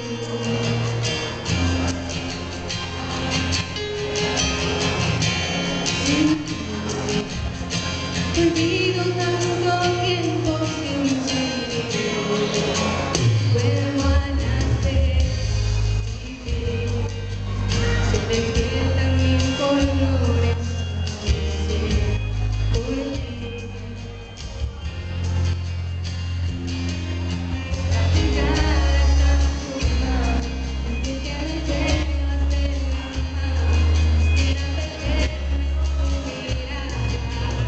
Contigo tanto tiempo sin vivir, vuelvo a nacer y se despiertan mil colores por ti. Llegar hasta tu mano, sentir que me llevas de la mano, quisiera perderme con tu mirada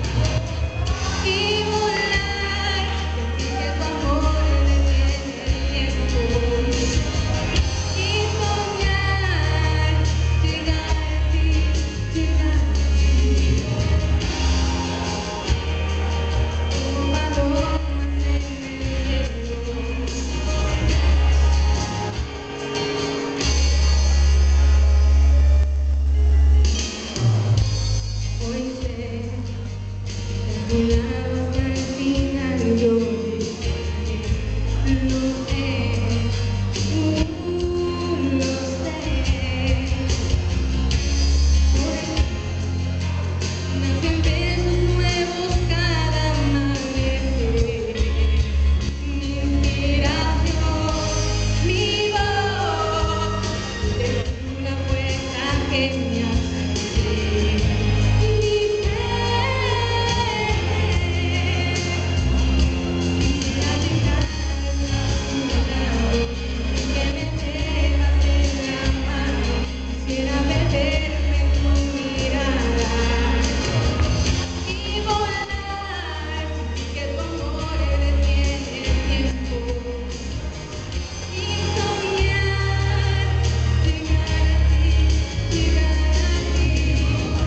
y volar, sentir que tu amor detiene el tiempo y soñar, llegar a ti, como palomas en el cielo. Hoy sé que a tu lado hasta el final yo llegaré, lo sé, lo sé. Hoy nacen besos nuevos cada amanecer, mi inspiración, mi voz, es una fuerza que me hace creer. Quisiera llegar hasta tu lado, que me llevas de la mano, quisiera perderme en tu mirada y volar, sentir que tu amor detiene el tiempo y soñar, llegar a ti,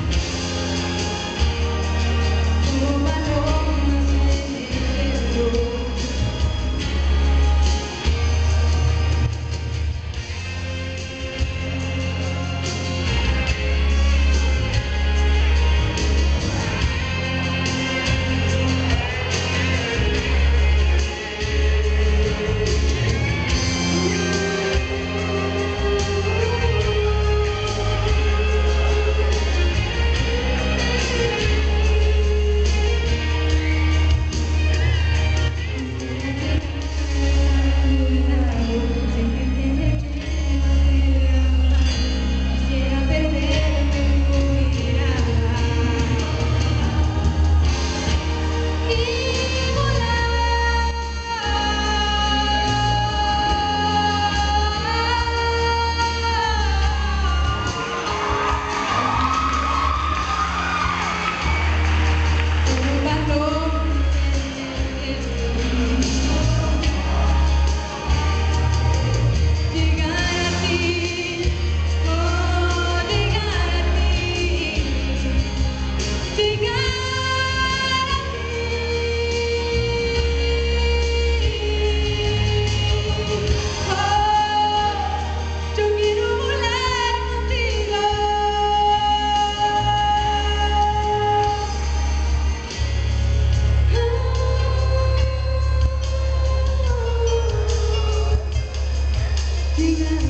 como palomas en el cielo. Quisiera perderme en tu mirada y volar, como palomas en el cielo. Llegar a ti, oh, llegar a ti, llegar a ti. Oh, yo quiero volar contigo. Llegar